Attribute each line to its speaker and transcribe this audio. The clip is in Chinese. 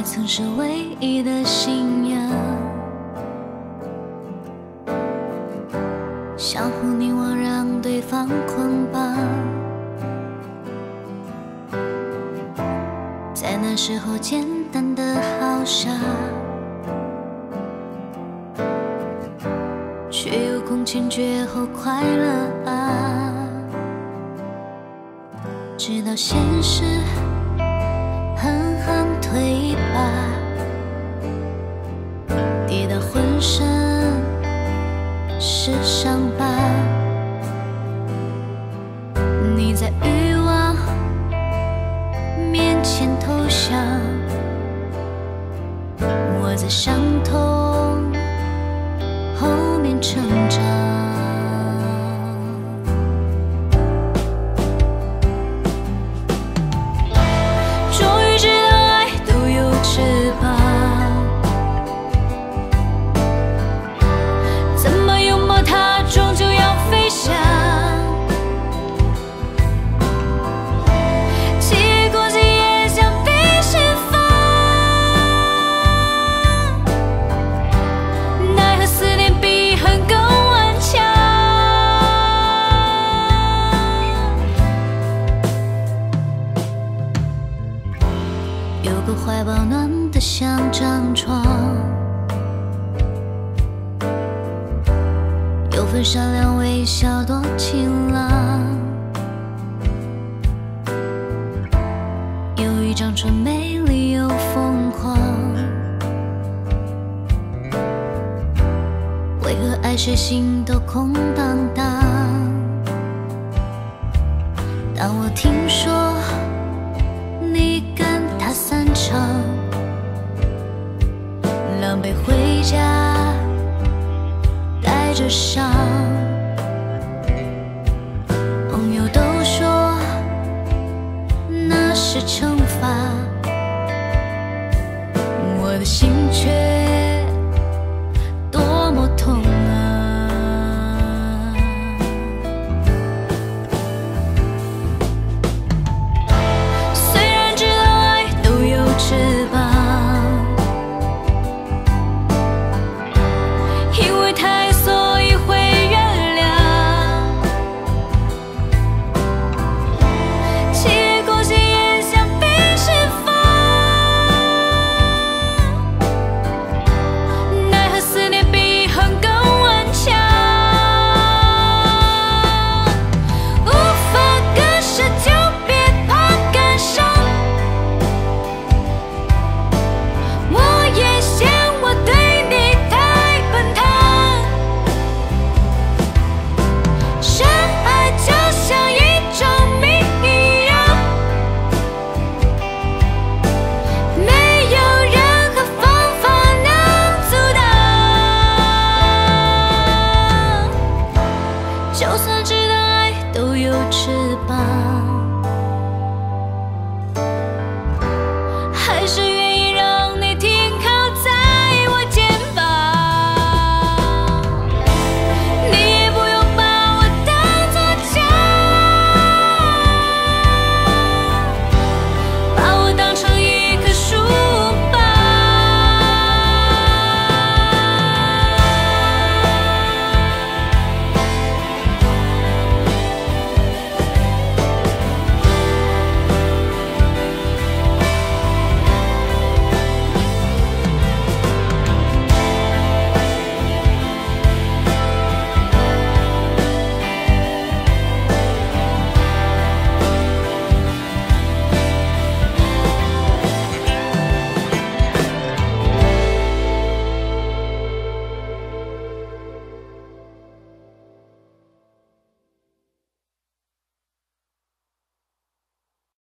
Speaker 1: 曾是唯一的信仰，相互凝望，让对方捆绑。在那时候，简单的好傻，却有空前绝后快乐啊！直到现实狠狠推把，跌到浑身是伤疤。你在欲望面前投降，我在伤痛后面成长。有个怀抱暖得像张床，有份善良微笑多晴朗，有一张唇美丽又疯狂，为何爱谁心都空荡荡？当我听说你跟他散场，狼狈回家带着伤，朋友都说那是惩罚，我的心却